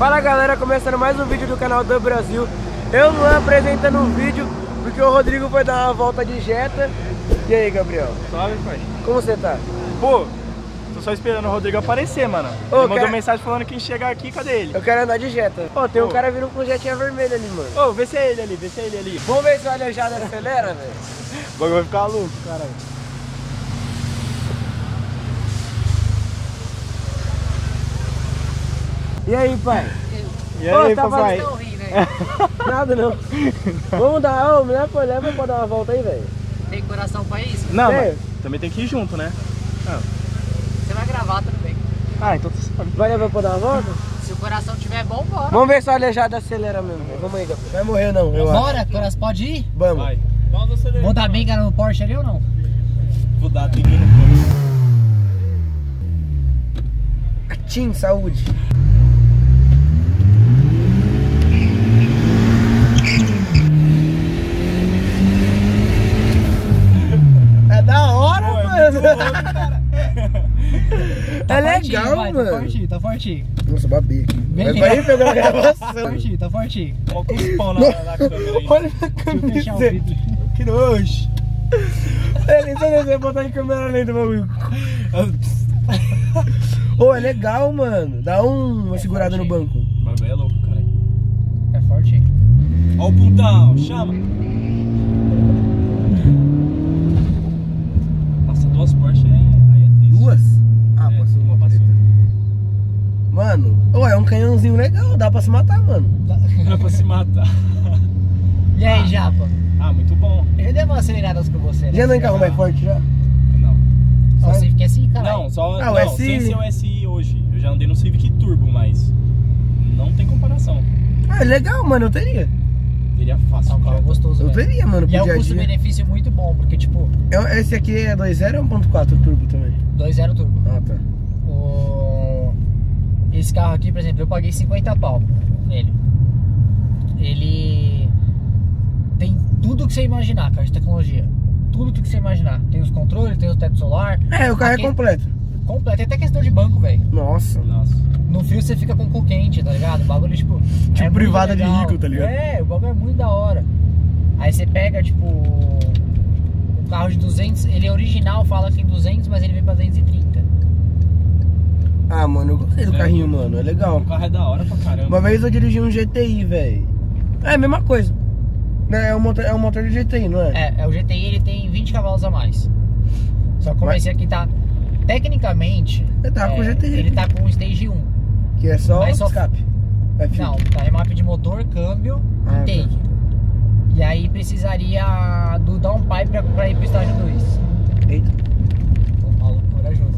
Fala galera, começando mais um vídeo do canal do Brasil. Eu não apresentando um vídeo porque o Rodrigo foi dar uma volta de Jetta. E aí, Gabriel? Salve, pai. Como você tá? Pô, tô só esperando o Rodrigo aparecer, mano. Ele mandou mensagem falando que ia chegar aqui, cadê ele? Eu quero andar de Jetta. Pô, tem um cara vindo com jetinha vermelha ali, mano. Ô, vê se é ele ali, vê se é ele ali. Vamos ver se o aleijado acelera, velho. O bagulho vai ficar louco, caralho. E aí, pai? E aí, tá papai? fazendo rindo aí? Nada não. Vamos dar, ô, leva pra dar uma volta aí, velho. Tem coração pra isso? Não, Tem. mas também tem que ir junto, né? Você vai gravar também. Ah, então você sabe. Vai levar pra dar uma volta? Se o coração tiver bom, bora. Vamos ver se o aleijado acelera mesmo, velho. Vamos aí, Gabriel. Vai morrer não, eu acho. Bora, coração, pode ir? Vamos. Vai. Vamos acelerar. Vou dar bem no Porsche ali ou não? Vou dar tudo no Porsche. Tim, saúde. É da hora, Pô, mano. é muito louco, cara. É legal, vai, mano. Tá fortinho, tá fortinho. Nossa, babei aqui. Bem Vai aí pegando a Tá gravação. fortinho, tá fortinho. Olha o cuspão na câmera aí. Olha a Deixa eu fechar o camisa. vidro. Que nojo. Ele só descer botar em câmera lenta, bagulho. Ô, é legal, mano. Dá uma segurada no banco. O bagulho é louco, cara. É fortinho. Ó o puntão, chama. Nossa, duas Porsche aí é triste. Duas? Ah, É, passou uma uma passou. preta. Mano, ô, é um canhãozinho legal. Dá pra se matar, mano. Dá pra se matar. E aí, Japa? Ah, muito bom. Eu dei uma acelerada com você, né? Já andou em carro mais forte já? Não. Só o Civic SI, caralho. Não, só Ah, o não, SI. sem ser o SI hoje. Eu já andei no Civic Turbo, mas não tem comparação. Ah, é legal, mano. Eu teria. Teria É fácil. um carro cara. gostoso, Eu velho. teria, mano, E pro é um dia a dia. custo-benefício muito bom, porque tipo, Esse aqui é 2.0 ou 1.4 turbo também? 2.0 turbo. Ah, tá. Esse carro aqui, por exemplo, eu paguei 50 pau nele. Ele tem tudo que você imaginar, cara, de tecnologia. Tudo que você imaginar. Tem os controles, tem o teto solar. É, o carro Aqui- é completo. Completo. Tem até questão de banco, velho. Nossa. Nossa. No frio você fica com cu quente, tá ligado? O bagulho, tipo... Tipo muito privada de legal. rico, tá ligado? É, o bagulho é muito da hora. Aí você pega, tipo... Um carro de 200, ele é original, fala que tem 200, mas ele vem pra 230. Ah, mano, eu gostei do É. carrinho, mano. É legal. O carro é da hora pra caramba. Uma vez eu dirigi um GTI, velho. É a mesma coisa. É um motor de GTI, não é? É o GTI, ele tem 20 cavalos a mais. Só que esse aqui tá... Tecnicamente... Ele tá com GTI. Ele tá com o Stage 1. Que é só Mas só- escape. É fio. Não, tá remap de motor, câmbio Ah, e take. E aí precisaria do downpipe pra ir pro estágio 2. Eita. Tô maluco, corajoso.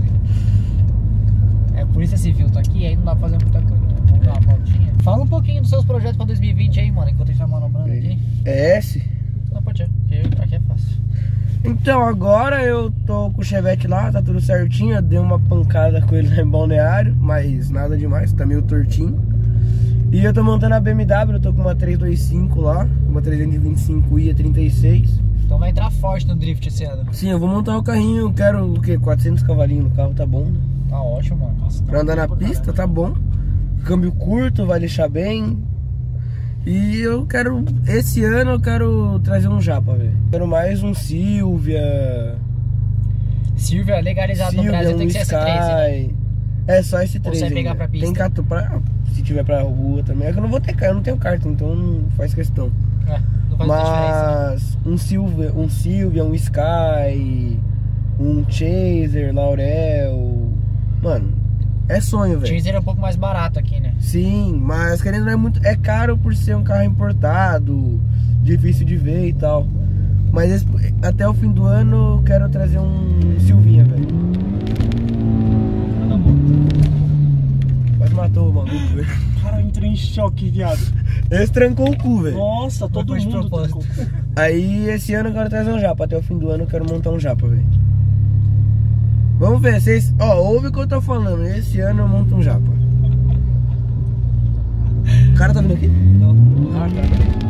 É por isso esse filtro aqui, aí não dá pra fazer muita coisa. Vamos dar uma voltinha. Fala um pouquinho dos seus projetos pra 2020 aí, mano, enquanto a gente tá manobrando aqui. É esse? Não, pode ser, porque aqui é fácil. Então, agora eu tô com o Chevette lá, tá tudo certinho. Eu dei uma pancada com ele lá em Balneário, mas nada demais, tá meio tortinho. E eu tô montando a BMW, eu tô com uma 325 lá, uma 325i 36. Então vai entrar forte no drift esse ano. Sim, eu vou montar o carrinho, eu quero o quê? 400 cavalinhos no carro, tá bom, né? Tá ótimo, mano. Nossa, tá Pra andar na bom pra pista, caramba. tá bom. Câmbio curto, vai deixar bem. E eu quero, esse ano eu quero trazer um Japa, velho. Quero mais um Silvia. Silvia, legalizado no Silvia, Brasil um tem que ser Sky. S13, né? É só esse 3 você ainda. pegar pra pista. Tem cartão pra... Se tiver pra rua também. É que eu não vou ter carro, eu não tenho cartão, então não faz questão. É, não faz muita diferença. Mas um Silvia, um Sky, um Chaser, Laurel. Mano, é sonho, O velho. Chaser é um pouco mais barato aqui, né? Sim, mas querendo ou não é muito. É caro por ser um carro importado, difícil de ver e tal. Mas até o fim do ano eu quero trazer um Silvinha, velho. Nada bom. Quase matou o maluco, velho. Cara, eu entrei em choque, viado. Esse trancou o cu, velho. Nossa, todo Foi de mundo propósito. trancou. Aí esse ano eu quero trazer um Japa. Até o fim do ano eu quero montar um Japa, velho. Vamos ver, vocês. Ó, ouve o que eu tô falando. Esse ano eu monto um Japa. O cara tá vindo aqui? Não. Ah, tá.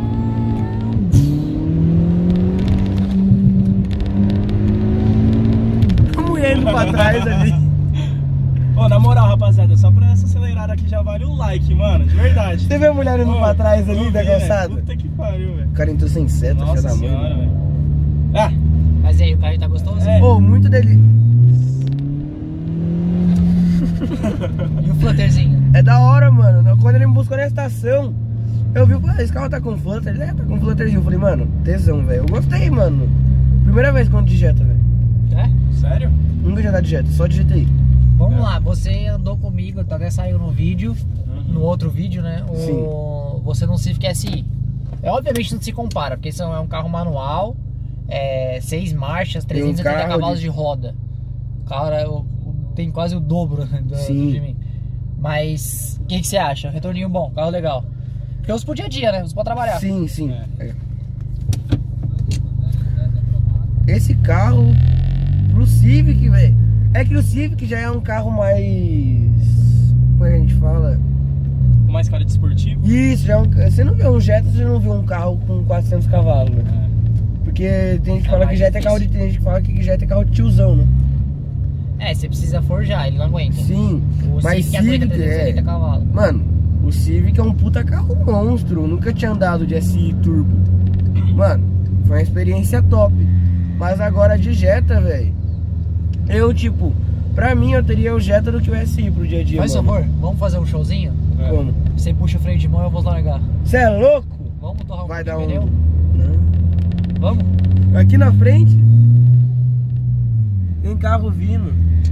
A mulher indo pra trás ali. Ó, na moral, rapaziada, só pra essa acelerada cara que já vale o like, mano, de verdade. Você vê a mulher indo pra trás ali da calçada? Puta que pariu, velho. O cara entrou sem seta, filha Nossa da mãe. senhora, velho. Ah, Mas e aí, o carro tá gostoso? É. Pô, muito dele. E o flutterzinho? É da hora, mano. Quando ele me buscou na estação, eu vi, pô, esse carro tá com flutter. Ele tá com flutterzinho. Eu falei, mano, tesão, velho. Eu gostei, mano. Primeira vez que eu ando de Jetta, velho. É? sério? Nunca já andado de Jetta, só de GTI. Vamos lá, você andou comigo, até saiu no vídeo, no outro vídeo, né? Você no Civic SI. Obviamente não se compara, porque isso é um carro manual, 6 marchas, 380 cavalos de roda. O carro tem quase o dobro de mim. Mas o que você acha? Retorninho bom, carro legal. Porque eu uso pro dia a dia, né? Uso pra trabalhar. Sim, sim. Esse carro pro Civic, velho. É que o Civic já é um carro mais... Como é que a gente fala? Com mais cara de esportivo? Isso, já é você não vê um Jetta, você não vê um carro com 400 cavalos, né? Porque tem gente que fala que Jetta é carro de... Tem gente que fala que Jetta é carro de tiozão, né? Você precisa forjar, ele não aguenta. Sim, O mas Civic aguenta 380 cavalos. Mano, o Civic é um puta carro monstro. Eu nunca tinha andado de SI Turbo. Mano, foi uma experiência top. Mas agora de Jetta, velho, eu, tipo, pra mim eu teria o Jetta do que o SI pro dia a dia. Faz favor, vamos fazer um showzinho? Como? Você puxa o freio de mão e eu vou largar. Você é louco? Vamos torrar um Vai dar pneu? Não. Vamos? Aqui na frente tem carro vindo.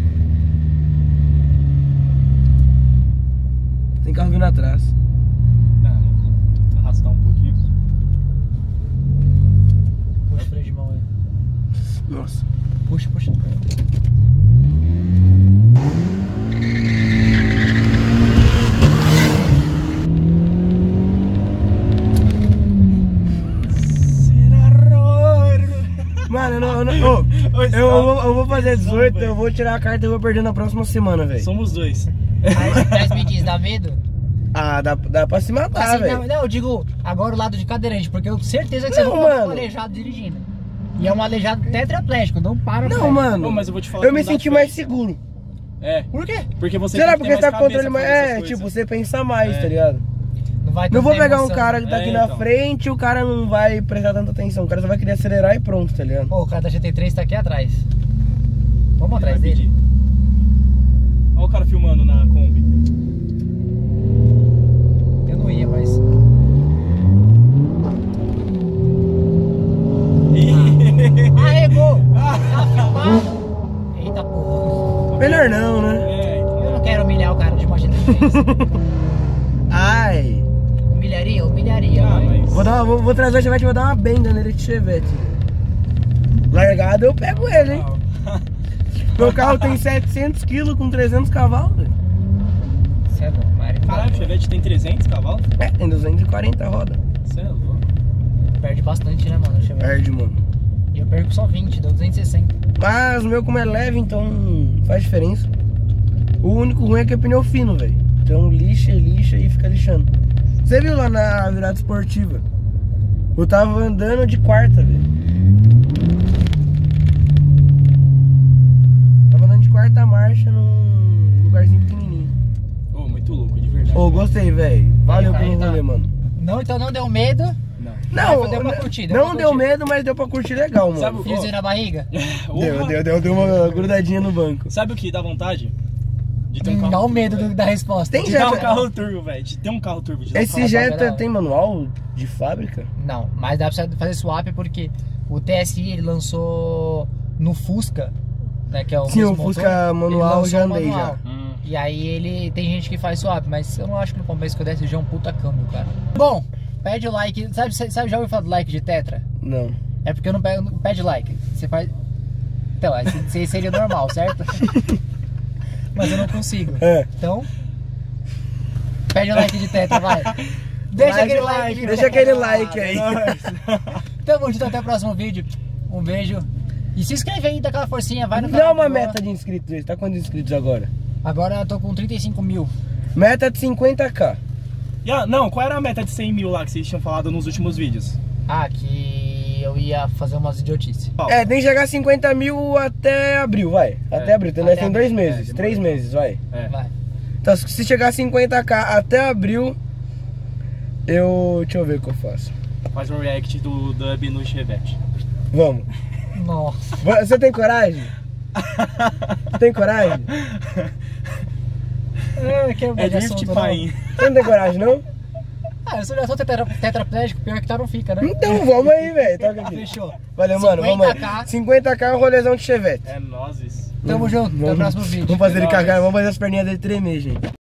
Tem carro vindo atrás. Arrastar um pouquinho. Puxa o freio de mão aí. Nossa. Puxa, puxa. Mano, eu vou fazer 18, eu vou tirar a carta e eu vou perder na próxima semana, velho. Somos dois. Mas me diz, dá medo? Ah, dá pra se matar, velho. Não, eu digo agora o lado de cadeirante, porque eu tenho certeza que você não tá aleijado dirigindo. E é um aleijado tetraplégico, não para. Não, mano, mas eu vou te falar. Eu me senti mais seguro. Por quê? Porque você Será tem que porque ter você tá mais com controle cabeça mais... pra tipo, você pensa mais, tá ligado? Vai Não vou pegar emoção. um cara que tá aqui na frente e o cara não vai prestar tanta atenção. O cara só vai querer acelerar e pronto, tá ligado? Pô, o cara da GT3 tá aqui atrás. Vamos Ele atrás vai dele. pedir. Olha o cara filmando na Kombi. Eu não ia, mas... Arregou! Tá filmado? Eita porra. Melhor não, né? Eu não quero humilhar o cara de uma GT3. Ai. Humilharia. Mas... Vou trazer o Chevette e vou dar uma benda nele de Chevette. Largado eu pego ele, hein? Meu carro tem 700 kg com 300 cavalos, velho. Você é bom, Mário. Caralho, o Chevette tem 300 cavalos? Tem 240 rodas. Você é louco. Perde bastante, né, mano? Perde, mano. E eu perco só 20, deu 260. Mas o meu, como é leve, então faz diferença. O único ruim é que é pneu fino, velho. Então lixa e fica lixando. Você viu lá na virada esportiva? Eu tava andando de quarta, velho. Tava andando de quarta marcha num lugarzinho pequenininho. Oh, muito louco, de verdade. Ô, gostei, velho. Valeu pelo rolê, mano. Não, então não deu medo. Não, deu pra curtir. Não deu medo, mas deu pra curtir legal, mano. Sabe o Friozinho na barriga? Deu uma grudadinha no banco. Sabe o que dá vontade? De ter um carro. Dá o medo da resposta. Tem De Jetta. ter um carro turbo, velho. De ter um carro turbo. De Esse Jetta tem manual de fábrica? Não, mas dá pra você fazer swap porque o TSI ele lançou no Fusca, né, que é o Sim, mesmo o Fusca motor, manual ele lançou já o andei manual. já. E aí ele tem gente que faz swap, mas eu não acho que no começo que o DSG é um puta câmbio, cara. Bom, pede o like. Sabe já ouviu falar do like de Tetra? Não. É porque eu não pede like. Você faz. Então, aí seria normal, certo? Mas eu não consigo. Então, pede o like de Tetra, vai. Deixa aquele like. Deixa aquele like aí. Tamo junto, até o próximo vídeo. Um beijo. E se inscreve aí, dá aquela forcinha, vai no Não é canal. uma meta de inscritos, tá quantos inscritos agora? Agora eu tô com 35 mil. Meta de 50k. Não, qual era a meta de 100 mil lá que vocês tinham falado nos últimos vídeos? Ah, que eu ia fazer umas idiotices. Tem que chegar a 50 mil até abril, vai. Até abril, então nós até temos 2 abril. meses, 3 meses, vai. Vai. Então, se chegar a 50k até abril, deixa eu ver o que eu faço. Faz um react do Dub no Chevette. Vamos. Nossa. Você tem coragem? Tem coragem? É drift pain. Você não tem coragem, não? Se eu já sou tetraplégico, pior que tá não fica, né? Então, vamos aí, velho. Toca aqui. Fechou. Valeu, mano. Vamos aí. 50k é um rolezão de Chevette. É nóis. Tamo junto, até o próximo vídeo. Vamos fazer ele cagar, vamos fazer as perninhas dele tremer, gente.